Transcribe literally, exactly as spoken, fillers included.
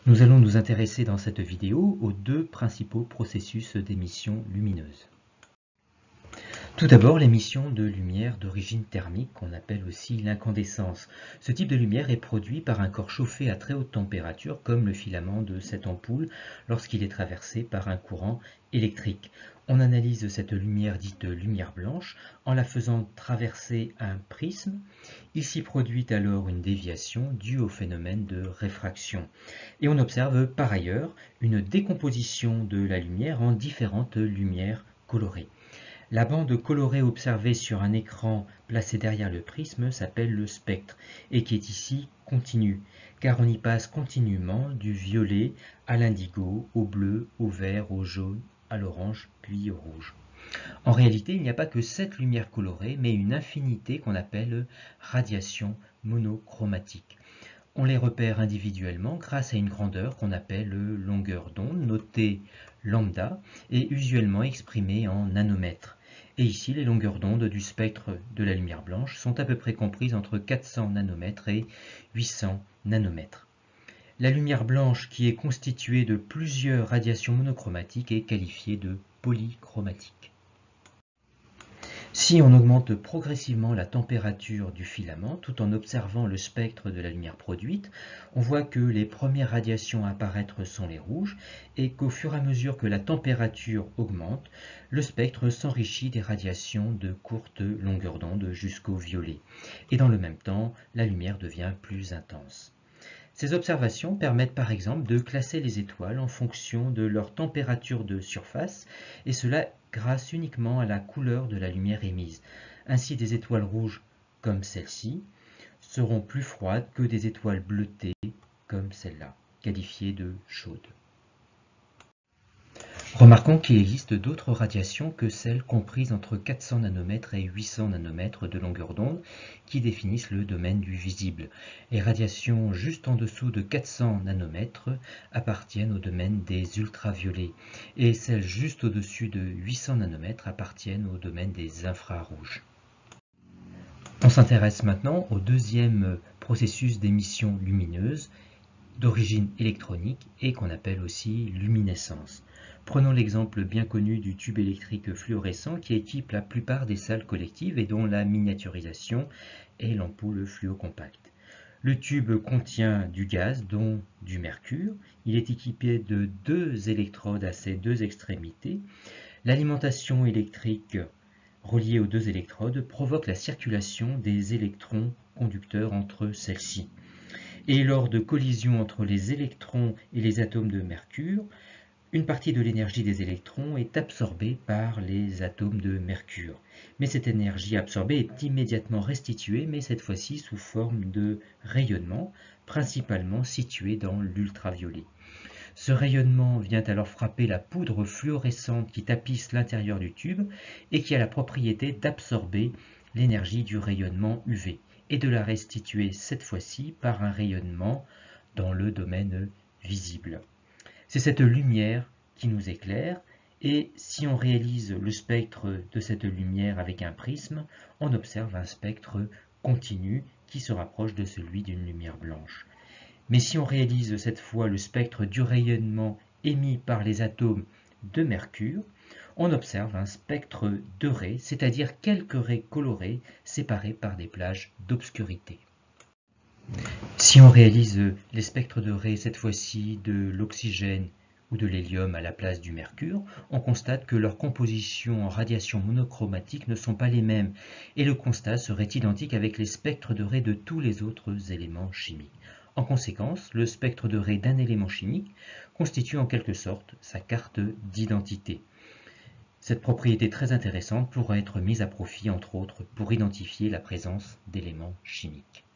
Nous allons nous intéresser dans cette vidéo aux deux principaux processus d'émission lumineuse. Tout d'abord, l'émission de lumière d'origine thermique, qu'on appelle aussi l'incandescence. Ce type de lumière est produit par un corps chauffé à très haute température, comme le filament de cette ampoule, lorsqu'il est traversé par un courant électrique. On analyse cette lumière dite lumière blanche en la faisant traverser un prisme. Il s'y produit alors une déviation due au phénomène de réfraction. Et on observe par ailleurs une décomposition de la lumière en différentes lumières colorées. La bande colorée observée sur un écran placé derrière le prisme s'appelle le spectre et qui est ici continu, car on y passe continuellement du violet à l'indigo, au bleu, au vert, au jaune, à l'orange, puis au rouge. En réalité, il n'y a pas que cette lumière colorée, mais une infinité qu'on appelle radiation monochromatique. On les repère individuellement grâce à une grandeur qu'on appelle longueur d'onde, notée lambda, et usuellement exprimée en nanomètres. Et ici, les longueurs d'onde du spectre de la lumière blanche sont à peu près comprises entre quatre cents nanomètres et huit cents nanomètres. La lumière blanche, qui est constituée de plusieurs radiations monochromatiques, est qualifiée de polychromatique. Si on augmente progressivement la température du filament, tout en observant le spectre de la lumière produite, on voit que les premières radiations à apparaître sont les rouges et qu'au fur et à mesure que la température augmente, le spectre s'enrichit des radiations de courte longueur d'onde jusqu'au violet. Et dans le même temps, la lumière devient plus intense. Ces observations permettent par exemple de classer les étoiles en fonction de leur température de surface, et cela grâce uniquement à la couleur de la lumière émise. Ainsi, des étoiles rouges comme celle-ci seront plus froides que des étoiles bleutées comme celle-là, qualifiées de chaudes. Remarquons qu'il existe d'autres radiations que celles comprises entre quatre cents nanomètres et huit cents nanomètres de longueur d'onde qui définissent le domaine du visible. Les radiations juste en dessous de quatre cents nanomètres appartiennent au domaine des ultraviolets et celles juste au-dessus de huit cents nanomètres appartiennent au domaine des infrarouges. On s'intéresse maintenant au deuxième processus d'émission lumineuse d'origine électronique et qu'on appelle aussi luminescence. Prenons l'exemple bien connu du tube électrique fluorescent qui équipe la plupart des salles collectives et dont la miniaturisation est l'ampoule fluocompacte. Le tube contient du gaz, dont du mercure. Il est équipé de deux électrodes à ses deux extrémités. L'alimentation électrique reliée aux deux électrodes provoque la circulation des électrons conducteurs entre celles-ci. Et lors de collisions entre les électrons et les atomes de mercure, une partie de l'énergie des électrons est absorbée par les atomes de mercure. Mais cette énergie absorbée est immédiatement restituée, mais cette fois-ci sous forme de rayonnement, principalement situé dans l'ultraviolet. Ce rayonnement vient alors frapper la poudre fluorescente qui tapisse l'intérieur du tube et qui a la propriété d'absorber l'énergie du rayonnement U V et de la restituer cette fois-ci par un rayonnement dans le domaine visible. C'est cette lumière qui nous éclaire et si on réalise le spectre de cette lumière avec un prisme, on observe un spectre continu qui se rapproche de celui d'une lumière blanche. Mais si on réalise cette fois le spectre du rayonnement émis par les atomes de mercure, on observe un spectre de raies, c'est-à-dire quelques raies colorées séparées par des plages d'obscurité. Si on réalise les spectres de raies, cette fois-ci de l'oxygène ou de l'hélium à la place du mercure, on constate que leurs compositions en radiation monochromatique ne sont pas les mêmes, et le constat serait identique avec les spectres de raies de tous les autres éléments chimiques. En conséquence, le spectre de raies d'un élément chimique constitue en quelque sorte sa carte d'identité. Cette propriété très intéressante pourra être mise à profit, entre autres, pour identifier la présence d'éléments chimiques.